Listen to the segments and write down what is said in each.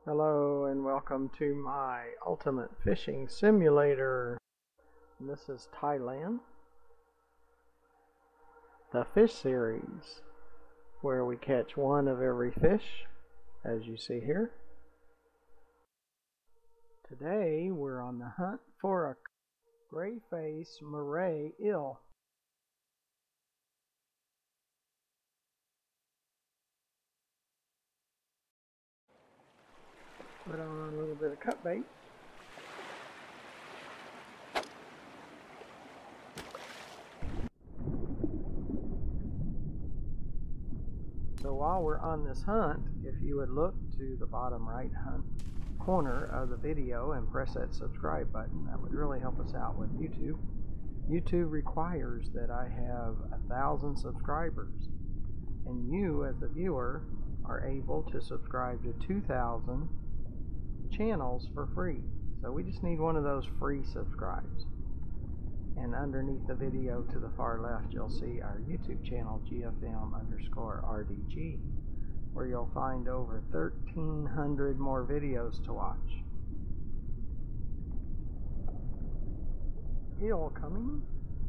Hello and welcome to my ultimate fishing simulator. And this is Thailand, the fish series, where we catch one of every fish, as you see here. Today we're on the hunt for a Greyface Moray eel. Put on a little bit of cut bait. So while we're on this hunt, if you would look to the bottom right corner of the video and press that subscribe button, that would really help us out with YouTube. YouTube requires that I have 1,000 subscribers, and you as the viewer are able to subscribe to 2,000 channels for free. So we just need one of those free subscribes. And underneath the video to the far left, you'll see our YouTube channel, GFM_RDG, where you'll find over 1,300 more videos to watch. Eel coming.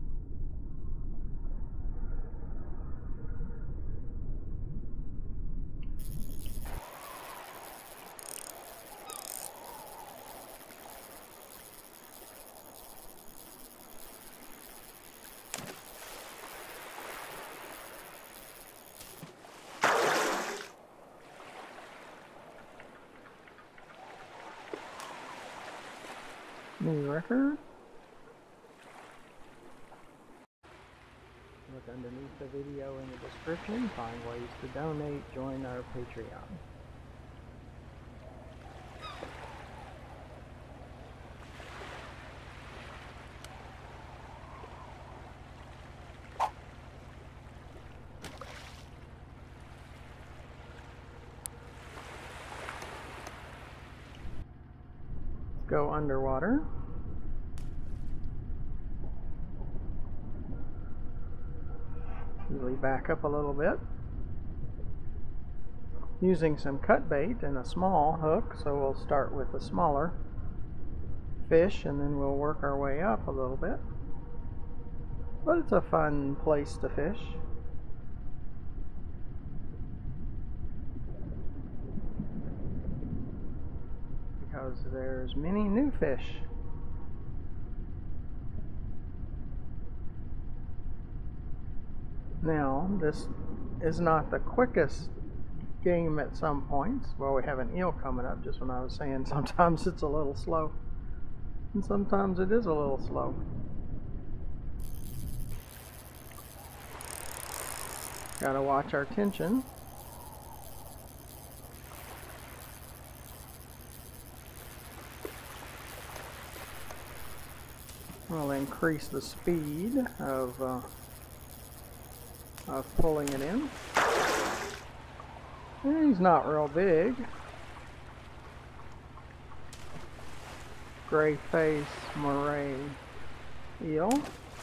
New record. Look underneath the video in the description. Find ways to donate. Join our Patreon. Go underwater. Usually back up a little bit. Using some cut bait and a small hook, so we'll start with the smaller fish and then we'll work our way up a little bit. But it's a fun place to fish. Because there's many new fish. Now, this is not the quickest game at some points. Well, we have an eel coming up, just when I was saying sometimes it's a little slow. And sometimes it is a little slow. Gotta watch our tension. We'll increase the speed of pulling it in. And he's not real big. Greyface Moray eel.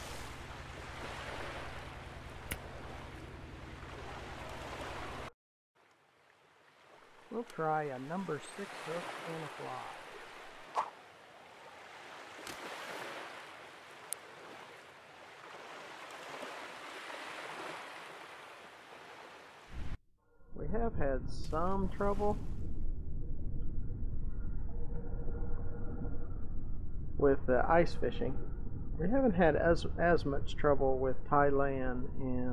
We'll try a number 6 hook and a fly. We have had some trouble with ice fishing. We haven't had as much trouble with Thailand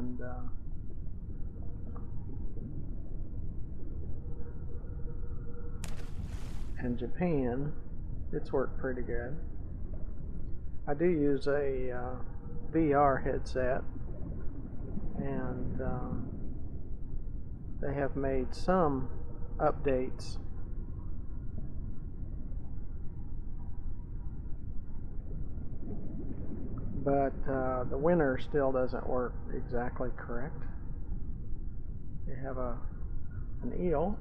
and Japan. It's worked pretty good. I do use a VR headset, and they have made some updates. But the winner still doesn't work exactly correct. You have an eel.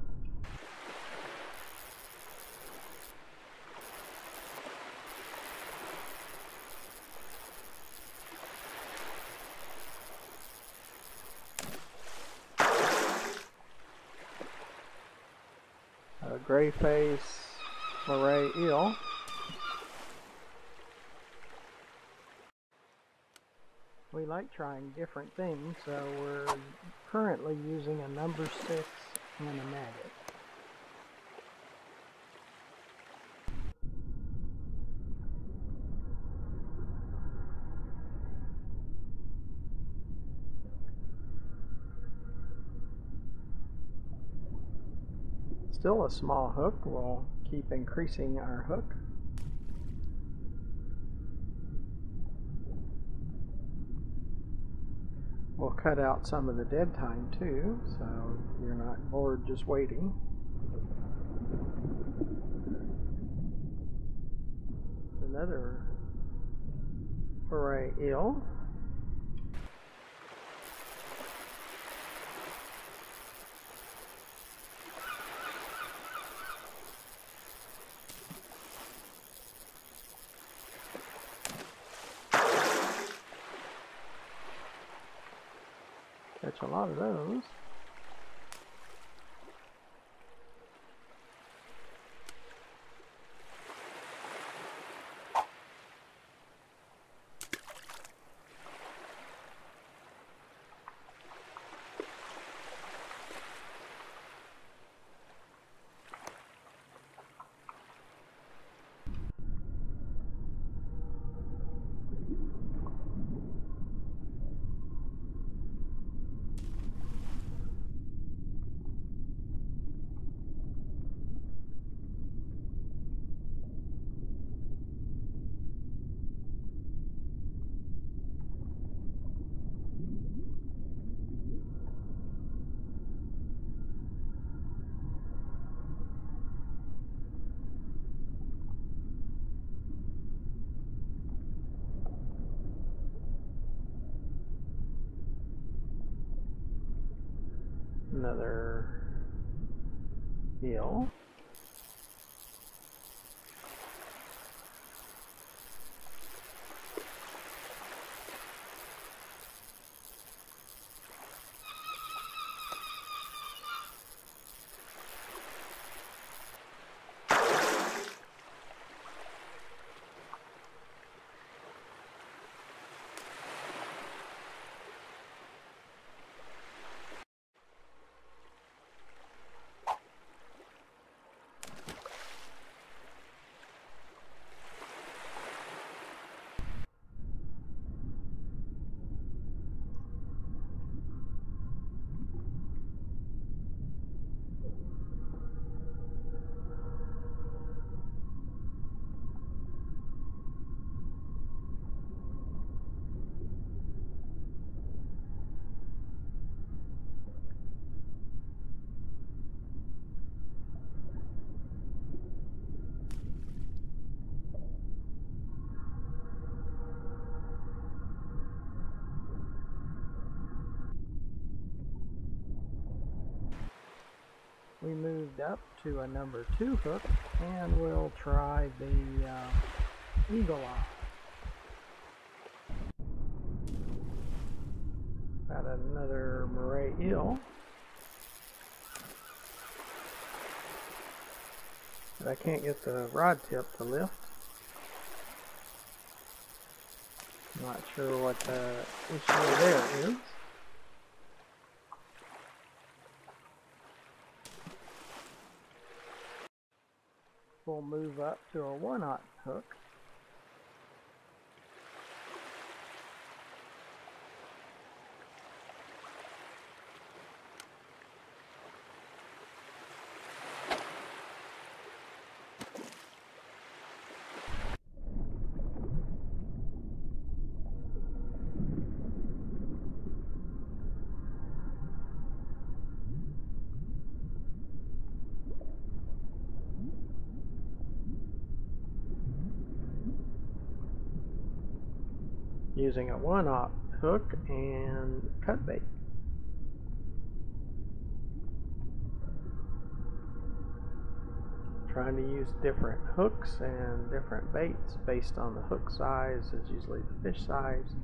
a Greyface Moray eel. We like trying different things, so we're currently using a number 6 and a maggot. Still a small hook. We'll keep increasing our hook. We'll cut out some of the dead time too, so you're not bored just waiting. Another Moray eel. Catch a lot of those. Another eel. We moved up to a number 2 hook, and we'll try the eagle eye. Got another Moray eel. But I can't get the rod tip to lift. Not sure what the issue there is. We'll move up to a 1/0 hook. Using a 1/0 hook and cut bait. Trying to use different hooks and different baits based on the hook size is usually the fish size.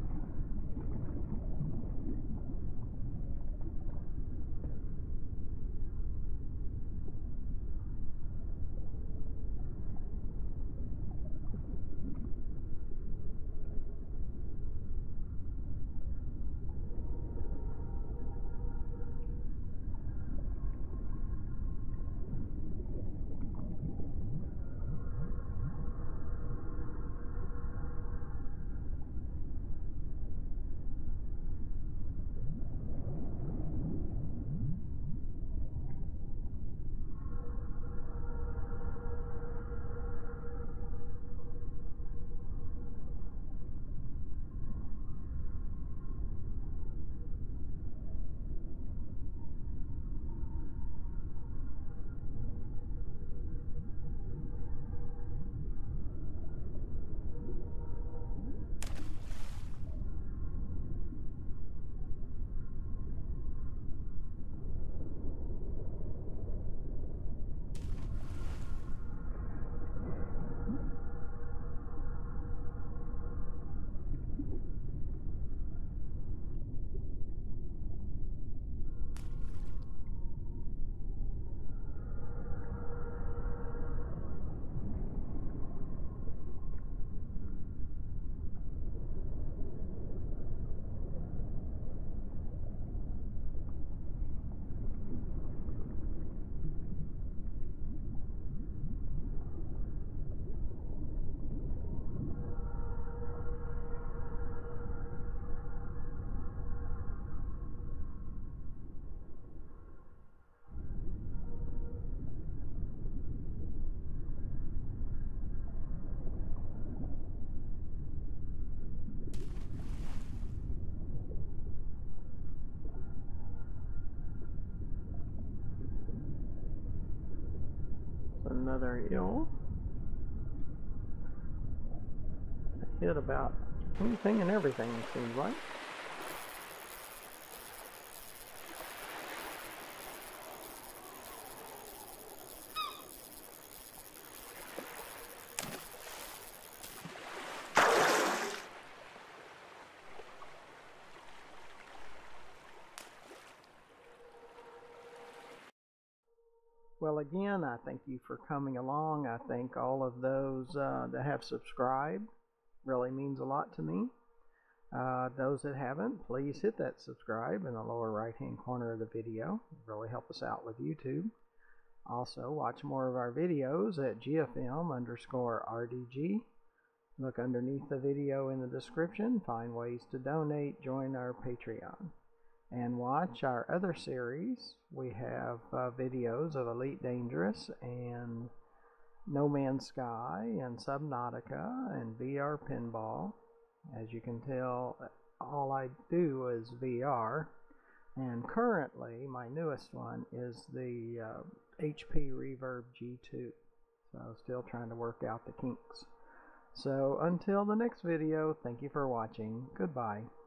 Another eel. Hit about anything and everything, it seems like. Well, again, I thank you for coming along. I thank all of those that have subscribed. Really means a lot to me. Those that haven't, please hit that subscribe in the lower right hand corner of the video. It'll really help us out with YouTube. Also, watch more of our videos at GFM_RDG. Look underneath the video in the description, find ways to donate, join our Patreon. And watch our other series. We have videos of Elite Dangerous and No Man's Sky and Subnautica and VR Pinball. As you can tell, all I do is VR. And currently, my newest one is the HP Reverb G2. So still trying to work out the kinks. So until the next video, thank you for watching. Goodbye.